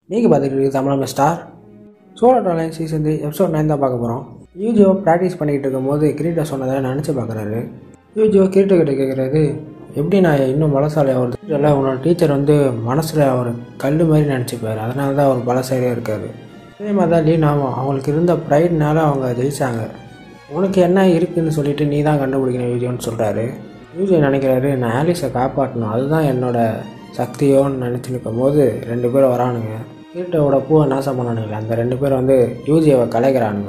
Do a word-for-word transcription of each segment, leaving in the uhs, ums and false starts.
நீங்கள் பார்த்துக்கிட்டு தமிழ் ஸ்டார் சோழ டாலைன் சீசன் த்ரீ எபிசோட் நைன் தான் பார்க்க போகிறோம். யூஜியோ ப்ராக்டிஸ் பண்ணிகிட்டு இருக்கும்போது கிரீட்டை சொன்னதை நினச்சி பார்க்குறாரு. யூஜியோ கிரீட்டை கிட்ட கேட்குறாரு, எப்படி நான் இன்னும் பலசாலியாக வருது இல்லை, உன்னோட டீச்சர் வந்து மனசில் ஒரு கல் மாதிரி நினச்சிப்பார், அதனால தான் அவர் பலசாலியாக இருக்கார். அதே மாதிரி தான் லீனாவும் அவங்களுக்கு இருந்த ப்ரைட்னால அவங்க ஜெயிச்சாங்க. உனக்கு என்ன இருக்குதுன்னு சொல்லிட்டு நீ தான் கண்டுபிடிக்கணும் யூஜியோன்னு சொல்கிறாரு. யூஜியோ நினைக்கிறாரு, நான் ஆலிஸை காப்பாற்றணும், அதுதான் என்னோட சக்தியோன்னு நினச்சி நிற்கும் போது ரெண்டு பேரும் வரானுங்க. கிரீட்டோட பூவை நாசம் பண்ணானுங்களே, அந்த ரெண்டு பேரும் வந்து யூஜியோவை கலைக்கிறானுங்க.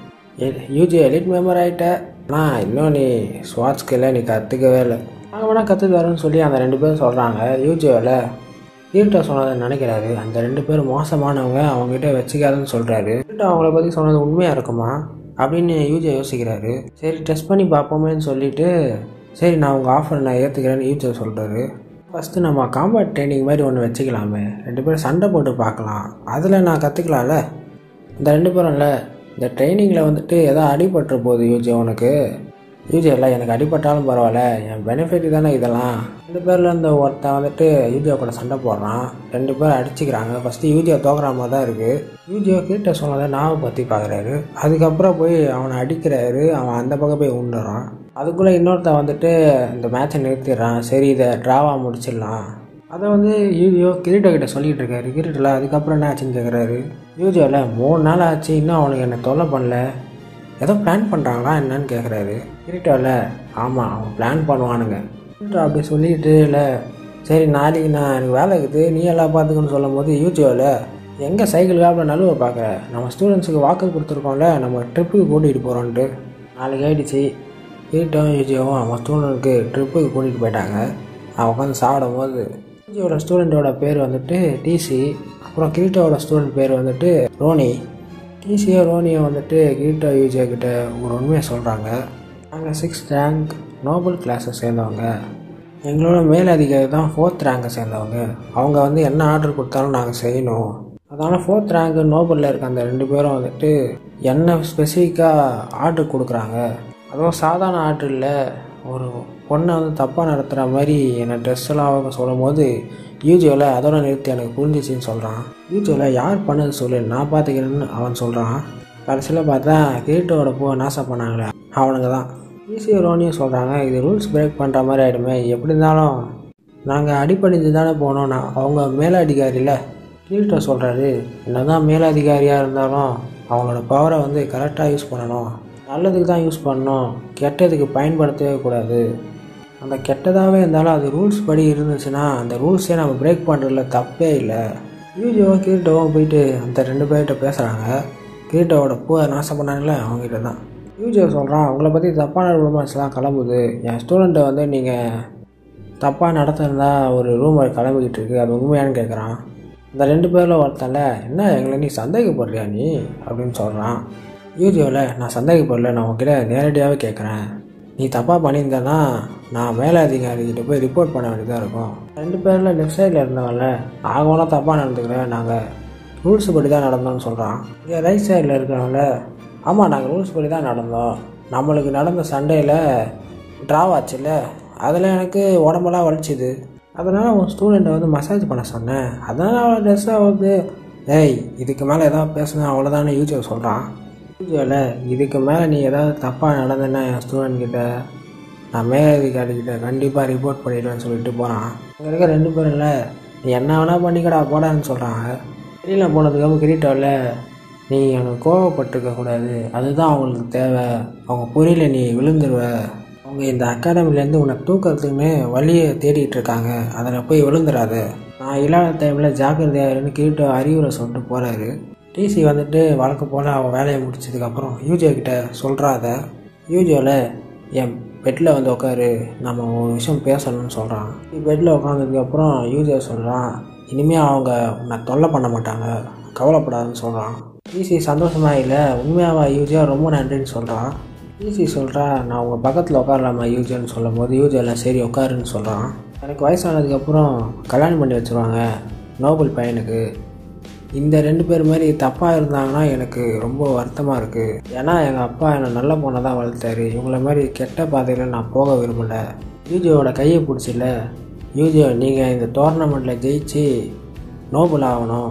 யூஜியோ எலிட் மெம்பர் ஆகிட்ட, ஆனால் இன்னும் நீ ஸ்வாட் ஸ்கில்லை நீ கற்றுக்கவே இல்லை, நாங்கள் வேணால் கற்று தரோன்னு சொல்லி அந்த ரெண்டு பேரும் சொல்கிறாங்க. யூஜியோவில் கிரீட்டோ சொன்னதை நினைக்கிறாரு, அந்த ரெண்டு பேரும் மோசமானவங்க, அவங்ககிட்ட வச்சுக்காதுன்னு சொல்கிறாரு. கிரீட்டோ அவங்கள பற்றி சொன்னது உண்மையாக இருக்குமா அப்படின்னு யூஜியோ யோசிக்கிறாரு. சரி டெஸ்ட் பண்ணி பார்ப்போமேன்னு சொல்லிவிட்டு, சரி நான் உங்கள் ஆஃபர் நான் ஏற்றுக்கிறேன்னு யூஜியோ சொல்கிறாரு. ஃபஸ்ட்டு நம்ம காம்பேட் ட்ரைனிங் மாதிரி ஒன்று வச்சுக்கலாமே, ரெண்டு பேரும் சண்டை போட்டு பார்க்கலாம், அதில் நான் கற்றுக்கலாம்ல. இந்த ரெண்டு பேரும் இல்லை, இந்த ட்ரைனிங்கில் வந்துட்டு எதோ அடிபட்டுற போகுது யூஜியோ உனக்கு. யூஜியோ இல்லை, எனக்கு அடிபட்டாலும் பரவாயில்ல, என் பெனிஃபிட் தானே இதெல்லாம். ரெண்டு பேரில் இந்த ஒருத்தன் வந்துட்டு யூஜியோ கூட சண்டை போடுறான், ரெண்டு பேரும் அடிச்சுக்கிறாங்க. ஃபஸ்ட்டு யூஜியோ தோக்குற மாதிரி தான் இருக்குது. யூஜியோ கிட்ட சொன்னதை நாவை பற்றி பார்க்குறாரு. அதுக்கப்புறம் போய் அவனை அடிக்கிறாரு, அவன் அந்த பக்கம் போய் உண்டுறான். அதுக்குள்ளே இன்னொருத்த வந்துட்டு இந்த மேட்சை நிறுத்திடுறான். சரி இதை ட்ராவாக முடிச்சிடலாம். அதை வந்து யூஜியோ கிரீட்டோ கிட்ட சொல்லிகிட்டு இருக்காரு. கிரீட்டோவில் அதுக்கப்புறம் என்ன ஆச்சுன்னு கேட்குறாரு. யூஜியோவில் மூணு நாள் ஆச்சு, இன்னும் அவனுக்கு என்னை தொல்லை பண்ணல, ஏதோ பிளான் பண்ணுறாங்களா என்னன்னு கேட்குறாரு. கிரீட்டோவில் ஆமாம் அவன் பிளான் பண்ணுவானுங்க. கிரீட்டோ அப்படி சொல்லிட்டு இல்லை, சரி நாளைக்கு நான் எனக்கு வேலை இருக்குது, நீ எல்லாம் பார்த்துக்கணும்னு சொல்லும் போது யூஜியோவில் எங்கே சைக்கிள் காப்பில் நழுவ பார்க்குற, நம்ம ஸ்டூடெண்ட்ஸுக்கு வாக்கு கொடுத்துருக்கோம்ல, நம்ம ட்ரிப்புக்கு கூட்டிகிட்டு போகிறோன்ட்டு. நாளைக்கு ஆகிடுச்சு. கிரீட்டோவும் யூஜியோவும் அவன் ஸ்டூடெண்ட்டுக்கு ட்ரிப்புக்கு கூட்டிகிட்டு போயிட்டாங்க. அவன் உட்காந்து சாப்பிடும் போது யூஜியோட ஸ்டூடெண்ட்டோட பேர் வந்துட்டு டிசி, அப்புறம் கிரீட்டோட ஸ்டூடெண்ட் பேர் வந்துட்டு ரோனி. டிசியோ ரோனியோ வந்துட்டு கிரீட்டோ யூஜியோ கிட்ட ஒரு உண்மையை சொல்கிறாங்க. நாங்கள் சிக்ஸ்த் ரேங்க் நோபல் கிளாஸை சேர்ந்தவங்க, எங்களோட மேலதிகாரி தான் ஃபோர்த் ரேங்கை சேர்ந்தவங்க, அவங்க வந்து என்ன ஆர்டர் கொடுத்தாலும் நாங்கள் செய்யணும். அதனால் ஃபோர்த் ரேங்க்கு நோபலில் இருக்க அந்த ரெண்டு பேரும் வந்துட்டு என்ன ஸ்பெசிஃபிக்காக ஆர்டர் கொடுக்குறாங்க, அதுவும் சாதாரண ஆர்டர் இல்லை, ஒரு பொண்ணை வந்து தப்பாக நடத்துகிற மாதிரி என்னை ட்ரெஸ்ஸெல்லாம் அவங்க சொல்லும் போது யூஜியோவில் அதோட நிறுத்தி எனக்கு புரிஞ்சிச்சின்னு சொல்கிறான். யூஜியோவில் யார் பண்ணது சொல்லு, நான் பார்த்துக்கிறேன்னு அவன் சொல்கிறான். கடைசியில் பார்த்தா கிரீட்டோட பூவை நாசம் பண்ணாங்களே அவனுங்க தான். ஈஸியாக ரோனியும் சொல்கிறாங்க, இது ரூல்ஸ் பிரேக் பண்ணுற மாதிரி ஆகிடுமே, எப்படி இருந்தாலும் நாங்கள் அடிப்படைஞ்சு தானே போனோம், நான் அவங்க மேலதிகாரியில். கிரீட்டோ சொல்கிறாரு, என்ன தான் மேலதிகாரியாக இருந்தாலும் அவங்களோட பவரை வந்து கரெக்டாக யூஸ் பண்ணணும், நல்லதுக்கு தான் யூஸ் பண்ணணும், கெட்டதுக்கு பயன்படுத்தவே கூடாது. அந்த கெட்டதாகவே இருந்தாலும் அது ரூல்ஸ் படி இருந்துச்சுன்னா அந்த ரூல்ஸே நம்ம பிரேக் பண்ணுறதுல தப்பே இல்லை. யூஜியோவும் கிரீட்டோவும் போயிட்டு அந்த ரெண்டு பேர்கிட்ட பேசுகிறாங்க. கிரீட்டோவோட பூவை நாசம் பண்ணாங்களே அவங்ககிட்ட தான். யூஜியோ சொல்கிறான், அவங்கள பற்றி தப்பான ரூமர்ஸ்லாம் கிளம்புது, என் ஸ்டூடெண்ட்டை வந்து நீங்கள் தப்பாக நடத்திருந்தா ஒரு ரூமர் கிளம்பிக்கிட்டு இருக்குது, அது உண்மையானு கேட்குறான். இந்த ரெண்டு பேரில் ஒருத்தன்ல, என்ன எங்களை நீ சந்தேகப்படுறியா நீ அப்படின்னு சொல்கிறான். யூஜியோவில் நான் சந்தேகப்படல, நான் உங்ககிட்ட நேரடியாகவே கேட்குறேன், நீ தப்பாக பண்ணியிருந்தேன்னா நான் மேலதிகாரிகிட்ட போய் ரிப்போர்ட் பண்ண வேண்டியதாக இருக்கும். ரெண்டு பேரில் லெஃப்ட் சைடில் இருந்தவங்கள நாங்களாம் தப்பாக நடந்துக்கிறேன், நாங்கள் ரூல்ஸ் படி தான் நடந்தோம்னு சொல்கிறான். இங்கே ரைட் சைடில் இருக்கிறவங்கள ஆமாம் நாங்கள் ரூல்ஸ் படி தான் நடந்தோம், நம்மளுக்கு நடந்த சண்டையில் ட்ராவ் ஆச்சுல்ல, அதில் எனக்கு உடம்பெல்லாம் வலிச்சுது, அதனால் உன் ஸ்டூடெண்ட்டை வந்து மசாஜ் பண்ண சொன்னேன், அதனால் அவளை ட்ரெஸ்ஸாக வந்து ஏய் இதுக்கு மேலே எதாவது பேசுனா அவ்வளோதானே யூஜியோ சொல்கிறான். யூஜியோவில் இதுக்கு மேலே நீ ஏதாவது தப்பாக நடந்தேன்னா என் ஸ்டூடெண்ட்கிட்ட நான் மேலதிகாரிக்கிட்ட கண்டிப்பாக ரிப்போர்ட் பண்ணிடுவேன்னு சொல்லிட்டு போகிறான். அங்கே இருக்க ரெண்டு பேரும் இல்லை, நீ என்ன வேணால் பண்ணிக்கடா போடான்னு சொல்கிறாங்க. வெளியில் போனதுக்கப்புறம் கிரீட்டோவில் நீ எனக்கு கோவப்பட்டுருக்கக்கூடாது, அதுதான் அவங்களுக்கு தேவை, அவங்க புரியல நீ விழுந்துருவ, அவங்க இந்த அகாடமிலேருந்து உன்னை தூக்கிறதுக்குன்னு வழியை தேடிட்டு இருக்காங்க, அதில் போய் விழுந்துடாது, நான் இல்லாத டைமில் ஜாக்கிரதையாருன்னு கிரீட்டோ அறிவுரை சொல்லிட்டு போகிறாரு. டிசி வந்துட்டு வழக்கு போல் அவன் வேலையை முடிச்சதுக்கப்புறம் யூஜியோ கிட்ட சொல்கிறாத. யூஜியோவில் என் பெட்டில் வந்து உட்காரு, நம்ம ஒரு விஷயம் பேசணும்னு சொல்கிறான். பெட்டில் உட்காந்ததுக்கப்புறம் யூஜியோ சொல்கிறான், இனிமேல் அவங்க உன்னை தொல்லை பண்ண மாட்டாங்க, கவலைப்படாதுன்னு சொல்கிறான். டிசி சந்தோஷமாக இல்லை, உண்மையாவா யூஜியோ, ரொம்ப நன்றின்னு சொல்கிறான். டிசி சொல்கிறா, நான் உங்கள் பக்கத்தில் உட்காரலாமா யூஜியோன்னு சொல்லும் போது யூஜியோவில் சரி உட்காருன்னு சொல்கிறான். எனக்கு வயசானதுக்கப்புறம் கல்யாணம் பண்ணி வச்சுருவாங்க நோபல் பையனுக்கு, இந்த ரெண்டு பேர் மாதிரி தப்பாக இருந்தாங்கன்னா எனக்கு ரொம்ப வருத்தமாக இருக்குது, ஏன்னா எங்கள் அப்பா என்னை நல்ல பொண்ணை தான் வளர்த்தாரு, இவங்கள மாதிரி கெட்ட பாதையில் நான் போக விரும்பலை. யூஜியோட கையை பிடிச்சில, யூஜியோ நீங்கள் இந்த டோர்னமெண்ட்டில் ஜெயிச்சு நோபல் ஆகணும்,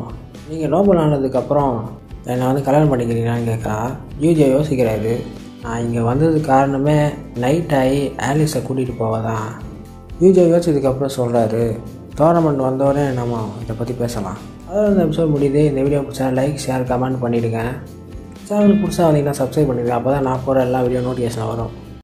நீங்கள் நோபல் ஆனதுக்கப்புறம் என்னை வந்து கல்யாணம் பண்ணிக்கிறீங்களான்னு கேட்குறா. யூஜியோ யோசிக்கிறாரு. நான் இங்கே வந்ததுக்கு காரணமே நைட் ஆகி ஆலிஸை கூட்டிகிட்டு போவதான். யூஜியோ யோசிச்சதுக்கப்புறம் சொல்கிறாரு, டோர்னமெண்ட் வந்தோடனே நம்ம இதை பற்றி பேசலாம். அதோட இந்த எபிசோட் முடியுது. இந்த வீடியோ பிடிச்சா லைக் ஷேர் கமெண்ட் பண்ணிவிடுங்க. சேனல் புதுசாக வந்தீங்கன்னா சப்ஸ்கிரைப் பண்ணிடுங்க. அப்போ தான் நான் போகிற எல்லா வீடியோ நோட்டிஃபிகேஷன் வரும்.